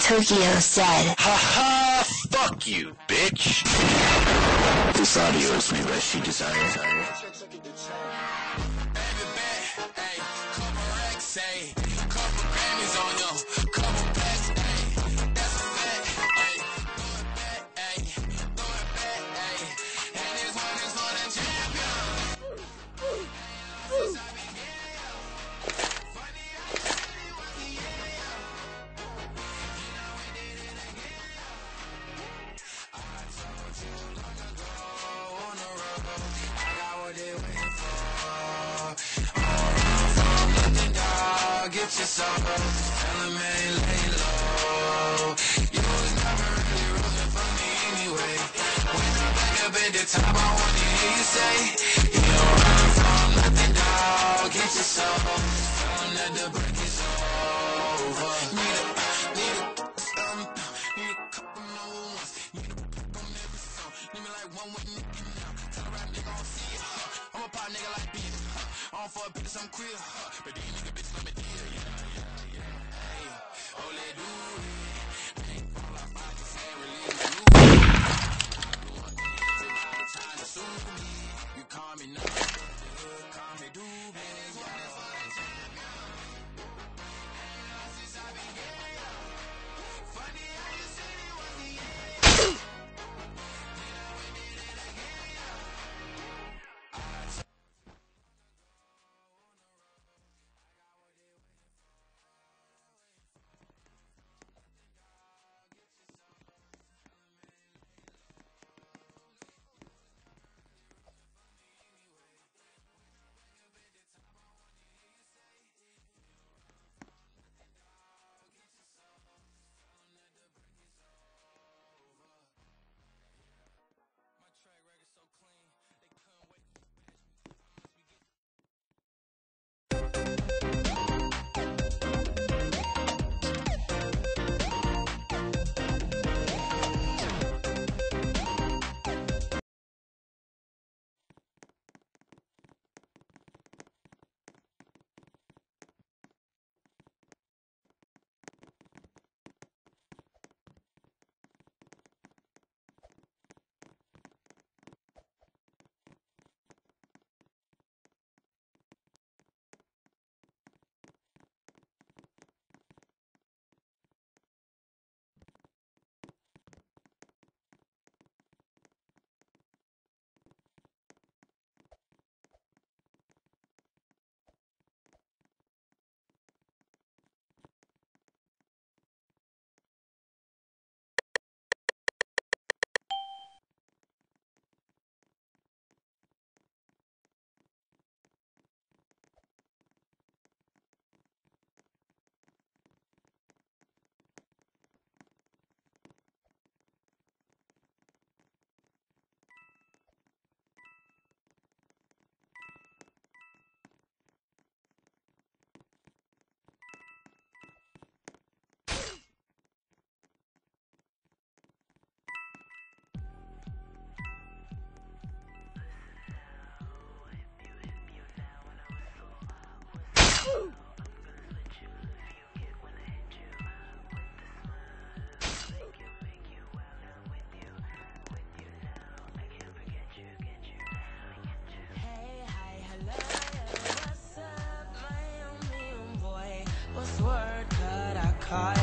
Tokyo said. Haha, fuck you, bitch. This audio is made by She Desires. Get your soul, tell him ain't lay low. You was never really rooting for me anyway. When I'm back up at the top, I wanna hear you say, you don't run from nothing, dog. Get your soul, tell him that the break is over. Need a couple number ones. Need a book on every song. Need me like one with Nicky now. Tell a rap nigga I don't see it. I'm a pop nigga like Beat. I don't fuck bitches, I'm queer. But these nigga bitches let me deal. You call me no, call me Doobie. Funny how you said it was the end. What's word? Could I call